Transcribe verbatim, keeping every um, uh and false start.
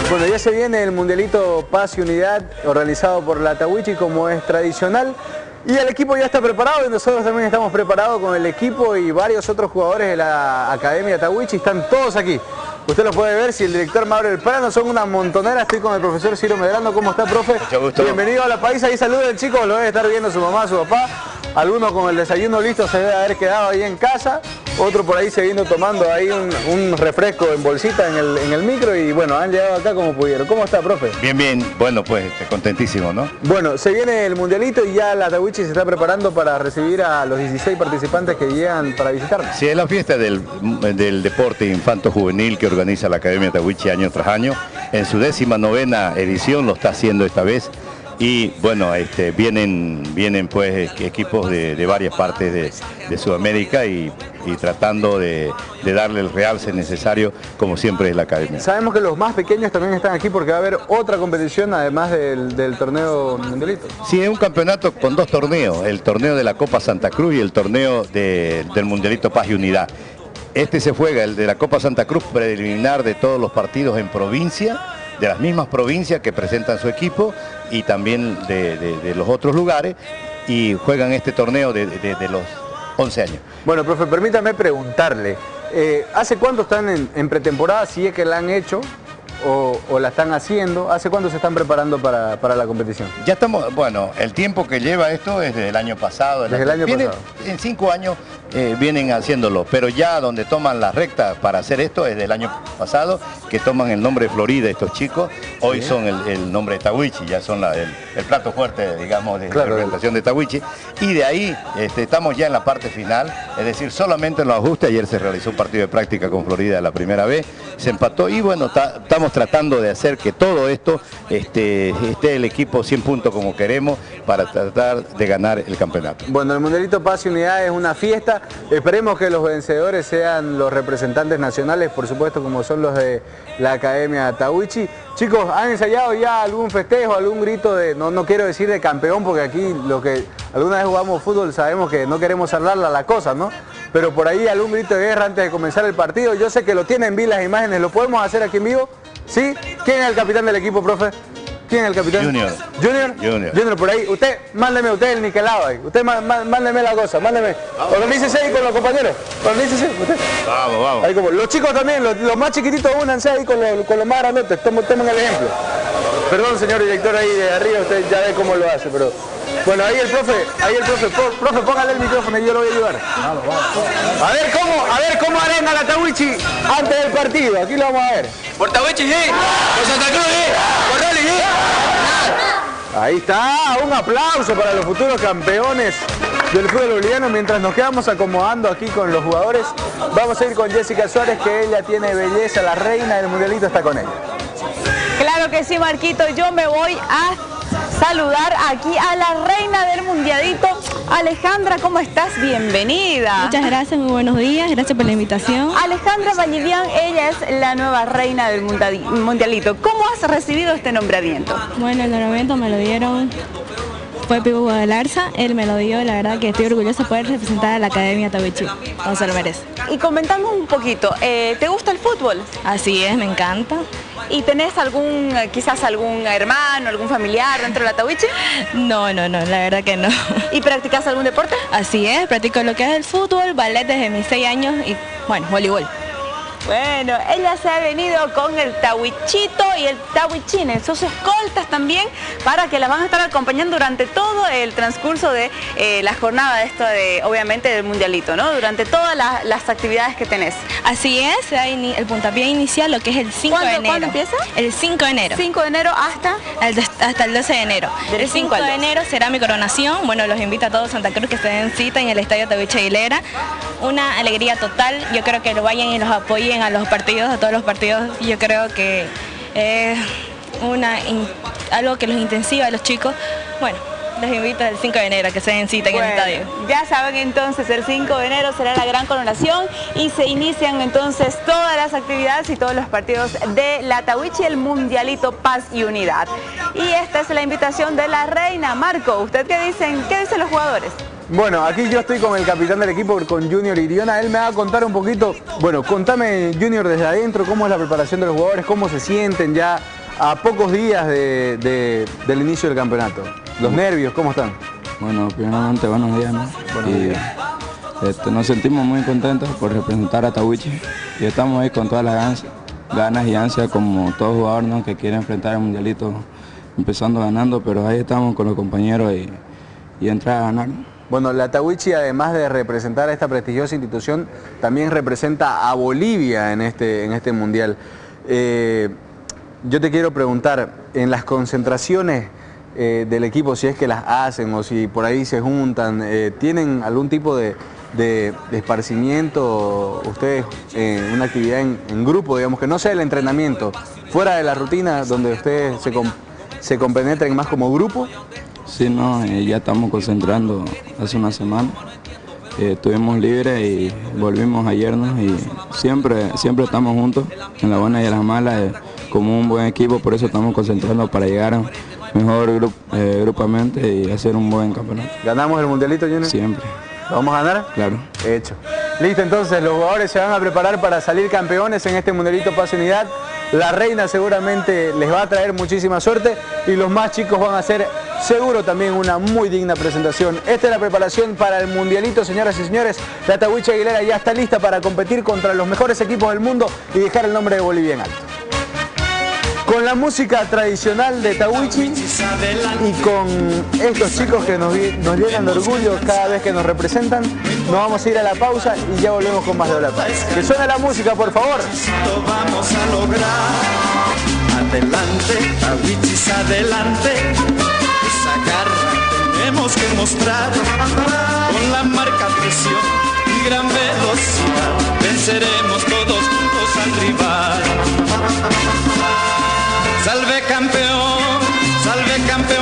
Bueno, ya se viene el Mundialito Paz y Unidad organizado por la Tahuichi como es tradicional. Y el equipo ya está preparado y nosotros también estamos preparados con el equipo y varios otros jugadores de la Academia Tahuichi. Están todos aquí. Usted lo puede ver si el director Mauro del Prado, son una montonera. Estoy con el profesor Ciro Medrano. ¿Cómo está, profe? Mucho gusto. Bienvenido a La Paisa. Ahí saluden, chicos. Lo debe estar viendo su mamá, su papá. Algunos con el desayuno listo se debe haber quedado ahí en casa. Otro por ahí se vino tomando ahí un, un refresco en bolsita en el, en el micro. Y bueno, han llegado acá como pudieron. ¿Cómo está, profe? Bien, bien. Bueno, pues contentísimo, ¿no? Bueno, se viene el Mundialito y ya la Tahuichi se está preparando para recibir a los dieciséis participantes que llegan para visitarnos. Sí, es la fiesta del, del deporte infanto-juvenil que organiza la Academia Tahuichi año tras año. En su décima novena edición lo está haciendo esta vez. Y bueno, este, vienen, vienen pues equipos de, de varias partes de, de Sudamérica y, y tratando de, de darle el realce necesario, como siempre es la Academia. Sabemos que los más pequeños también están aquí porque va a haber otra competición además del, del torneo mundialito. Sí, es un campeonato con dos torneos, el torneo de la Copa Santa Cruz y el torneo de, del Mundialito Paz y Unidad. Este se juega, el de la Copa Santa Cruz, preliminar de todos los partidos en provincia, de las mismas provincias que presentan su equipo y también de, de, de los otros lugares, y juegan este torneo de, de, de los once años. Bueno, profe, permítame preguntarle, eh, ¿hace cuánto están en, en pretemporada, si es que la han hecho o, o la están haciendo? ¿Hace cuánto se están preparando para, para la competición? Ya estamos, bueno, el tiempo que lleva esto es desde el año pasado. Desde el año viene, pasado. En cinco años eh, vienen haciéndolo, pero ya donde toman las rectas para hacer esto es del año pasado, que toman el nombre de Florida estos chicos, hoy sí. Son el, el nombre de Tahuichi, ya son la, el, el plato fuerte, digamos, de claro, representación de Tahuichi, y de ahí este, estamos ya en la parte final, es decir, solamente en los ajustes. Ayer se realizó un partido de práctica con Florida la primera vez, se empató y bueno, estamos tratando de hacer que todo esto este, esté el equipo cien puntos como queremos para tratar de ganar el campeonato. Bueno, el Mundialito Paz y Unidad es una fiesta, esperemos que los vencedores sean los representantes nacionales, por supuesto como son los de la Academia Tahuichi. Chicos, ¿han ensayado ya algún festejo, algún grito de, no, no quiero decir de campeón, porque aquí lo que alguna vez jugamos fútbol sabemos que no queremos hablarla la cosa, ¿no? Pero por ahí algún grito de guerra antes de comenzar el partido? Yo sé que lo tienen, vi las imágenes, ¿lo podemos hacer aquí en vivo? ¿Sí? ¿Quién es el capitán del equipo, profe? ¿Quién es el capitán? Junior. ¿Junior? Junior. Junior, por ahí. Usted, mándeme, usted el niquelado ahí. Usted má, má, mándeme la cosa, mándeme. Organícese ahí con los compañeros. Organícese, usted. Vamos, vamos. Ahí como, los chicos también, los, los más chiquititos, únanse ahí con los, con los más grandotes. Tomen, tomen el ejemplo. Perdón, señor director, ahí de arriba, usted ya ve cómo lo hace, pero... Bueno, ahí el profe, ahí el profe, profe, póngale el micrófono y yo lo voy a ayudar. Vamos, vamos. A ver cómo, a ver cómo arenga la Tahuichi antes del partido, aquí lo vamos a ver. Por Tahuichi, sí. Por Santa Cruz, sí. Por Roli, sí. Ahí está, un aplauso para los futuros campeones del fútbol boliviano. Mientras nos quedamos acomodando aquí con los jugadores, vamos a ir con Jessica Suárez, que ella tiene belleza, la reina del mundialito está con ella. Claro que sí, Marquito, yo me voy a saludar aquí a la reina del mundialito. Alejandra, ¿cómo estás? Bienvenida. Muchas gracias, muy buenos días, gracias por la invitación. Alejandra Vallivian, ella es la nueva reina del mundialito. ¿Cómo has recibido este nombramiento? Bueno, el nombramiento me lo dieron, fue Pipo Guadalarza, él me lo dio, la verdad que estoy orgullosa de poder representar a la Academia Tahuichi, como se lo merece. Y comentando un poquito, eh, ¿te gusta el fútbol? Así es, me encanta. ¿Y tenés algún, quizás algún hermano, algún familiar dentro de la Tahuichi? No, no, no, la verdad que no. ¿Y practicas algún deporte? Así es, practico lo que es el fútbol, ballet desde mis seis años y, bueno, voleibol. Bueno, ella se ha venido con el Tahuichito y el Tahuichines, sus escoltas también, para que la van a estar acompañando durante todo el transcurso de eh, la jornada de esto, de, obviamente, del mundialito, ¿no? Durante todas las, las actividades que tenés. Así es, el puntapié inicial, lo que es el cinco de enero. ¿Cuándo empieza? El cinco de enero. cinco de enero hasta... El, hasta el doce de enero. Del el cinco de enero será mi coronación. Bueno, los invito a todos Santa Cruz que se den cita en el Estadio Tahuichi Aguilera. Una alegría total, yo creo que lo vayan y los apoyen a los partidos, a todos los partidos. Yo creo que es una, algo que los intensiva a los chicos. Bueno, los invito el cinco de enero que se den cita bueno, en el estadio. Ya saben, entonces el cinco de enero será la gran coronación y se inician entonces todas las actividades y todos los partidos de la Tahuichi, el Mundialito Paz y Unidad. Y esta es la invitación de la reina. Marco, ¿usted qué dicen? ¿Qué dicen los jugadores? Bueno, aquí yo estoy con el capitán del equipo, con Junior Iriona. Él me va a contar un poquito, bueno, contame, Junior, desde adentro, cómo es la preparación de los jugadores, cómo se sienten ya a pocos días de, de, del inicio del campeonato. ¿Los nervios cómo están? Bueno, primeramente buenos días, ¿no? Buenos y, días. Este, nos sentimos muy contentos por representar a Tahuichi y estamos ahí con todas las ganas, ganas y ansias como todo jugador, ¿no? Que quiere enfrentar el mundialito empezando ganando, pero ahí estamos con los compañeros y, y entrar a ganar. Bueno, la Tahuichi, además de representar a esta prestigiosa institución, también representa a Bolivia en este, en este mundial. Eh, yo te quiero preguntar, en las concentraciones eh, del equipo, si es que las hacen o si por ahí se juntan, eh, ¿tienen algún tipo de, de, de esparcimiento ustedes en una actividad en, en grupo, digamos, que no sea el entrenamiento, fuera de la rutina donde ustedes se, com se compenetren más como grupo? Sí, no, eh, ya estamos concentrando hace una semana. Eh, estuvimos libres y volvimos ayer, ¿no? Y siempre, siempre estamos juntos, en las buenas y en las malas, eh, como un buen equipo, por eso estamos concentrando para llegar a mejor grup, eh, grupamente y hacer un buen campeonato. ¿Ganamos el mundialito, Junior? Siempre. ¿Lo vamos a ganar? Claro. Hecho. Listo, entonces los jugadores se van a preparar para salir campeones en este mundialito Paz y Unidad. La reina seguramente les va a traer muchísima suerte y los más chicos van a hacer seguro también una muy digna presentación. Esta es la preparación para el mundialito, señoras y señores. La Tahuichi Aguilera ya está lista para competir contra los mejores equipos del mundo y dejar el nombre de Bolivia en alto. Con la música tradicional de Tahuichi y con estos chicos que nos, nos llenan de orgullo cada vez que nos representan, nos vamos a ir a la pausa y ya volvemos con más de Hola Paz. Que suene la música, por favor. Vamos a lograr, adelante, Tahuichis, adelante. Esa garra tenemos que mostrar, con la marca presión y gran velocidad, venceremos todos juntos al rival. Salve campeón, salve campeón.